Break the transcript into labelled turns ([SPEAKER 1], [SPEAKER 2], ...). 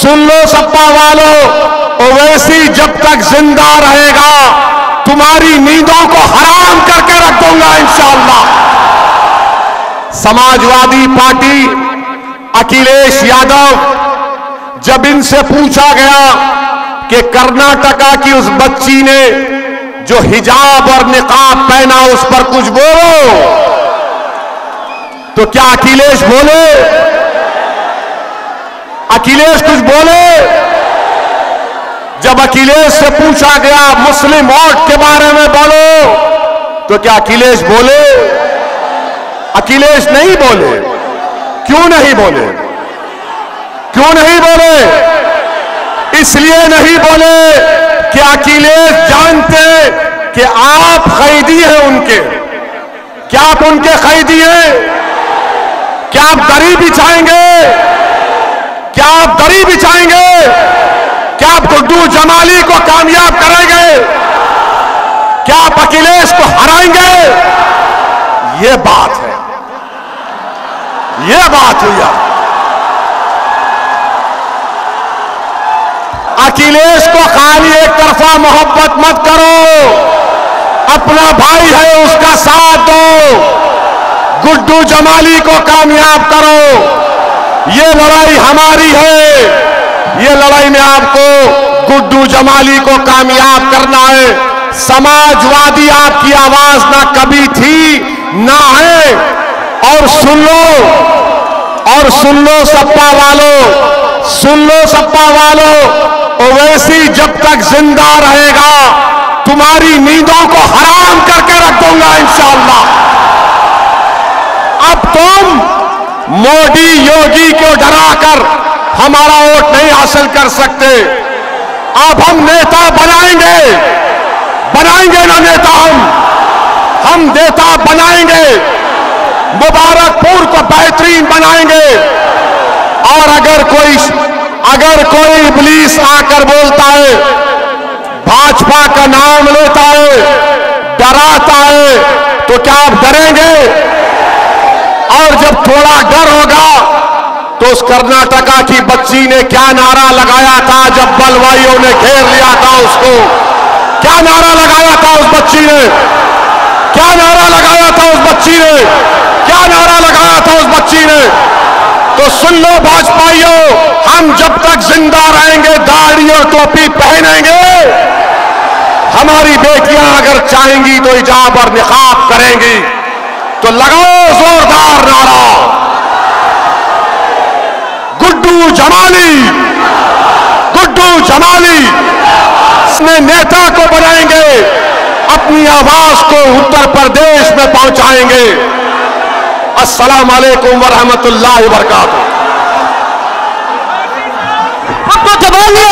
[SPEAKER 1] सुन लो सपा वालों, ओवैसी जब तक जिंदा रहेगा तुम्हारी नींदों को हराम करके रख दूंगा इंशाअल्लाह। समाजवादी पार्टी अखिलेश यादव, जब इनसे पूछा गया कि कर्नाटका की उस बच्ची ने जो हिजाब और निकाब पहना उस पर कुछ बोलो, तो क्या अखिलेश बोले? अखिलेश कुछ बोले? जब अखिलेश से पूछा गया मुस्लिम वोट के बारे में बोलो, तो क्या अखिलेश बोले? अखिलेश नहीं बोले। क्यों नहीं बोले? क्यों नहीं बोले? इसलिए नहीं बोले कि अखिलेश जानते कि आप कैदी हैं उनके। क्या आप उनके कैदी हैं? क्या आप दरी बिछाएंगे? क्या आप दरी बिछाएंगे? क्या आप गुड्डू जमाली को कामयाब करेंगे? क्या आप अखिलेश को हराएंगे? ये बात है, ये बात हुई। अखिलेश को खाली एक तरफा मोहब्बत मत करो, अपना भाई है उसका साथ दो, गुड्डू जमाली को कामयाब करो। ये लड़ाई हमारी है, ये लड़ाई में आपको गुड्डू जमाली को कामयाब करना है। समाजवादी आपकी आवाज ना कभी थी ना है। और सुन लो सपा वालों, सुन लो सपा वालों, ओवैसी जब तक जिंदा रहेगा तुम्हारी नींदों को हराम करके रख दूंगा इंशाअल्लाह। अब तुम मोदी योगी को डराकर हमारा वोट नहीं हासिल कर सकते। अब हम नेता बनाएंगे, बनाएंगे ना नेता, हम नेता बनाएंगे, मुबारकपुर को बेहतरीन बनाएंगे। और अगर कोई इब्लीस आकर बोलता है, भाजपा का नाम लेता है, डराता है, तो क्या आप डरेंगे? और जब थोड़ा डर होगा तो उस कर्नाटका की बच्ची ने क्या नारा लगाया था जब बलवाइयों ने घेर लिया था उसको? क्या नारा लगाया था उस बच्ची ने? क्या नारा लगाया था उस बच्ची ने? क्या नारा लगाया था उस बच्ची ने? तो सुन लो भाजपाइयों, हम जब तक जिंदा रहेंगे दाढ़ी और टोपी पहनेंगे। हमारी बेटियां अगर चाहेंगी तो हिजाब और निकाब करेंगी। तो लगाओ जोरदार नारा, गुड्डू जमाली, गुड्डू जमाली। अपने नेता को बनाएंगे, अपनी आवाज को उत्तर प्रदेश में पहुंचाएंगे। अस्सलाम वालेकुम व रहमतुल्लाहि व बरकातुहू।